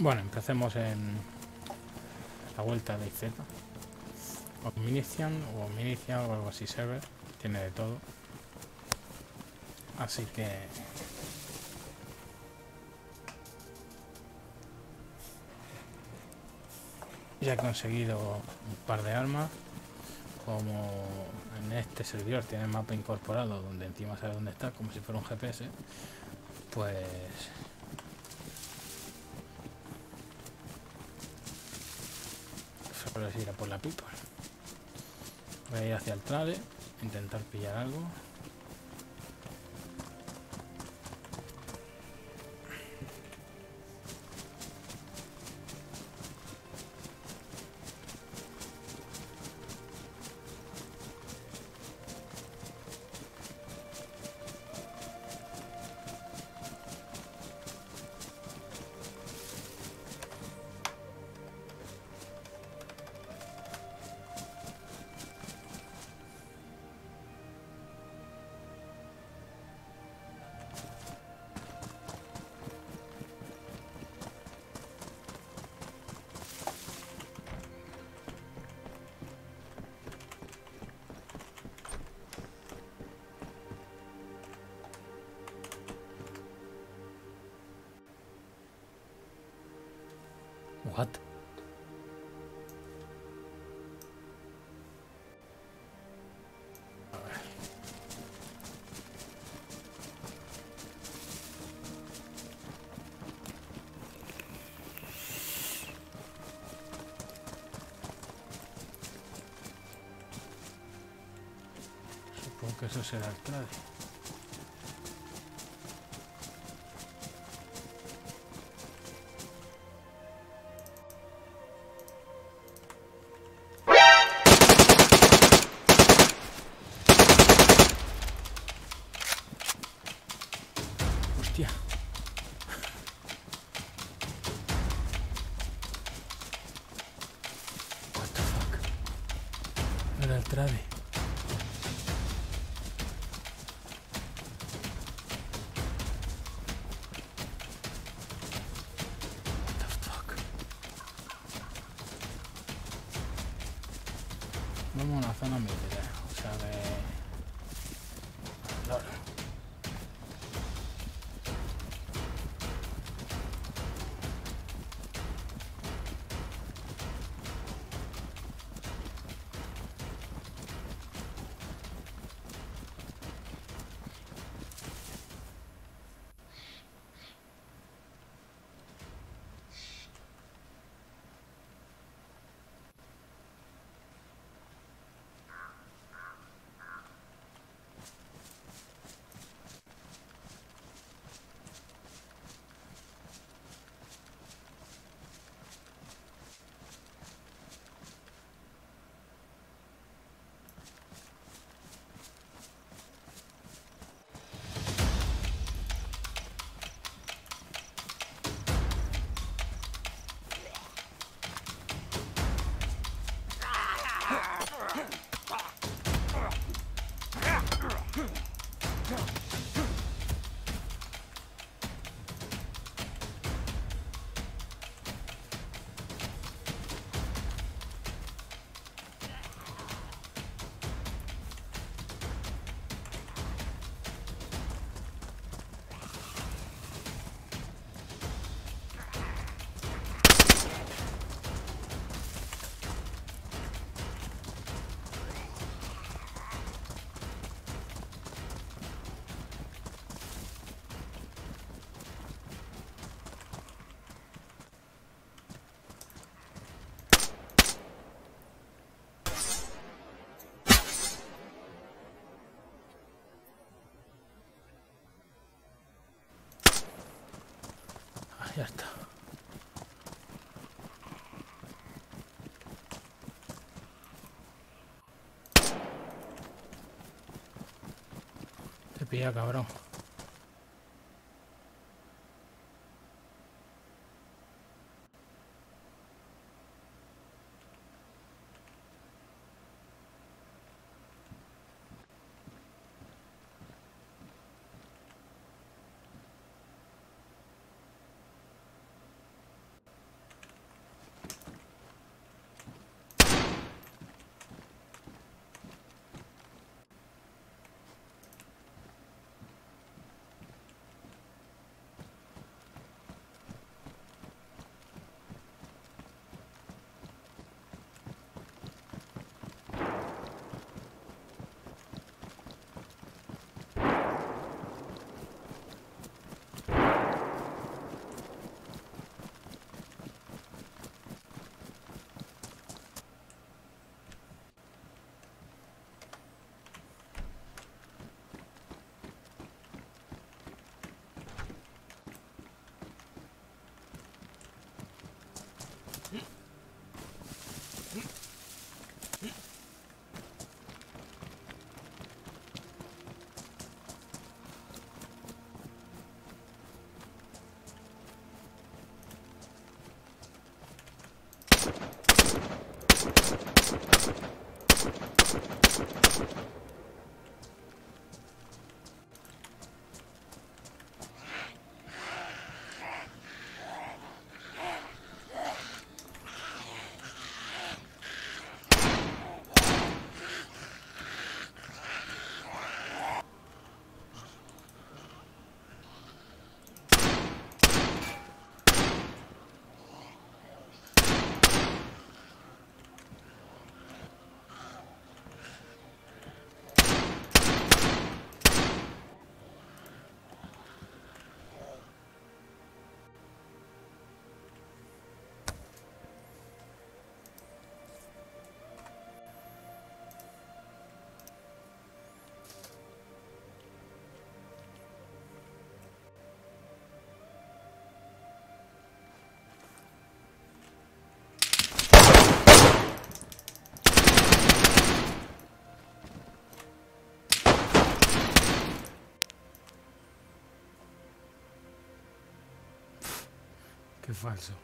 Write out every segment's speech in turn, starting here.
Bueno, empecemos en la vuelta de IZ. Omniscian o algo así, server. Tiene de todo. Así que... ya he conseguido un par de armas. Como en este servidor tiene el mapa incorporado, donde encima sabe dónde está, como si fuera un GPS, pues... solo es ir a por la pipa. Voy a ir hacia el trade, intentar pillar algo. What? Supongo que eso será el trade. Hostia. What the fuck. No era el trade. What the fuck. Vamos a una zona militar. O sea de... Ya está. Te pilla, cabrón. Qué falso.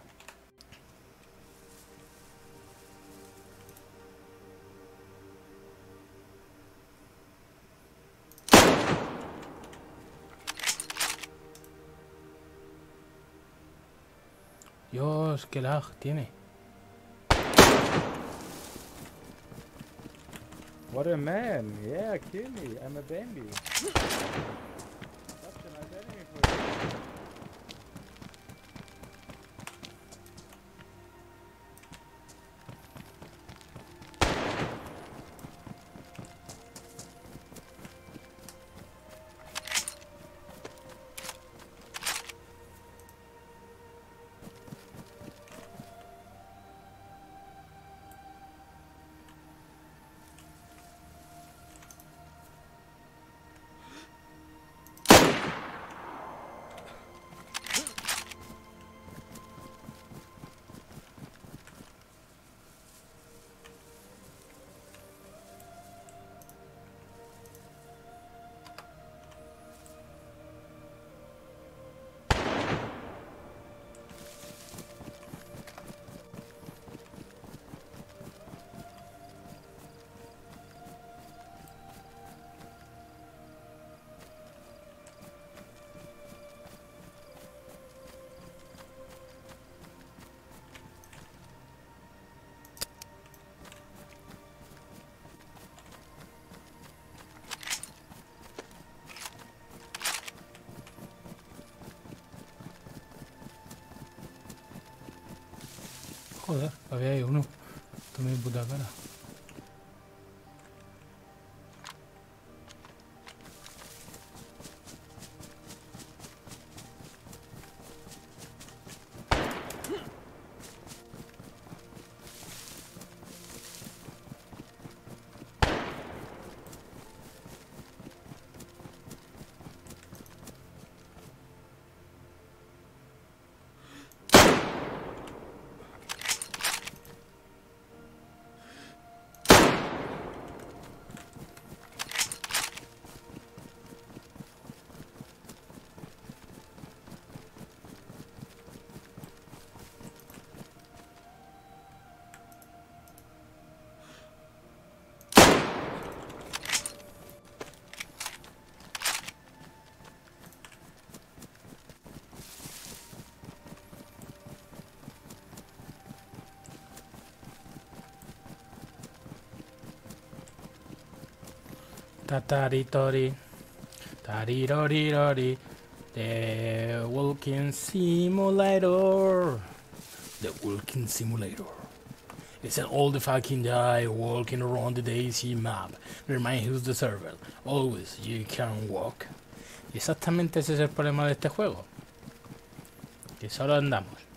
Dios, qué lag tiene. What a man! Yeah, kill me. I'm a Bambi. Such a nice enemy for you. Joder, había ahí uno. Toma mi puta cara. Tataritori, tarirorirori, the walking simulator. The walking simulator. It's an old fucking guy walking around the Daisy map. Remind who's the server. Always you can walk. Y exactamente ese es el problema de este juego. Que solo andamos.